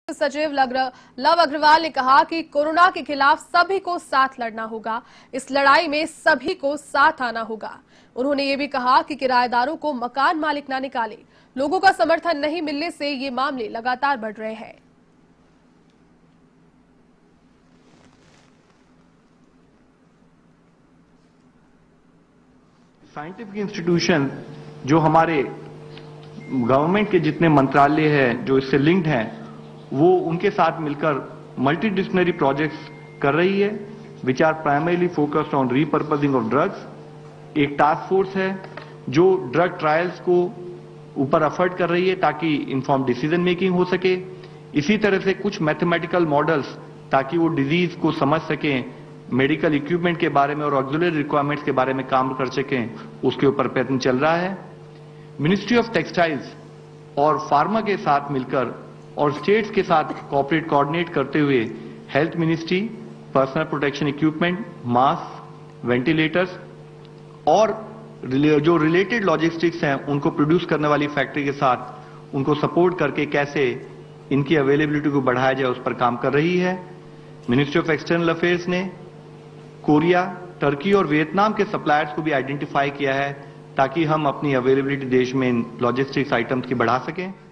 सचिव लव अग्रवाल ने कहा कि कोरोना के खिलाफ सभी को साथ लड़ना होगा। इस लड़ाई में सभी को साथ आना होगा। उन्होंने ये भी कहा कि किराएदारों को मकान मालिक न निकाले। लोगों का समर्थन नहीं मिलने से ये मामले लगातार बढ़ रहे हैं। साइंटिफिक इंस्टीट्यूशन जो हमारे गवर्नमेंट के जितने मंत्रालय हैं जो इससे लिंक्ड हैं, वो उनके साथ मिलकर मल्टीडिसिप्लिनरी प्रोजेक्ट्स कर रही है which are primarily focused on repurposing of drugs. एक टास्क फोर्स है जो ड्रग ट्रायल्स को ऊपर एफर्ट कर रही है ताकि इन्फॉर्म डिसीजन मेकिंग हो सके। इसी तरह से कुछ मैथमेटिकल मॉडल्स ताकि वो डिजीज को समझ सकें, मेडिकल इक्विपमेंट के बारे में और ऑक्सिलरी रिक्वायरमेंट्स के बारे में काम कर सकें, उसके ऊपर प्रयत्न चल रहा है। मिनिस्ट्री ऑफ टेक्सटाइल्स और फार्मा के साथ मिलकर और स्टेट्स के साथ कोऑर्डिनेट करते हुए health ministry personal protection equipment, mask, ventilators और जो रिलेटेड लॉजिस्टिक्स हैं उनको प्रोड्यूस करने वाली फैक्ट्री के साथ उनको सपोर्ट करके कैसे इनकी अवेलेबिलिटी को बढ़ाया जाए उस पर काम कर रही है। मिनिस्ट्री ऑफ एक्सटर्नल अफेयर्स ने कोरिया, टर्की और वियतनाम के सप्लायर्स को भी आइडेंटिफाई किया है ताकि हम अपनी अवेलेबिलिटी देश में इन लॉजिस्टिक्स आइटम्स की बढ़ा सकें।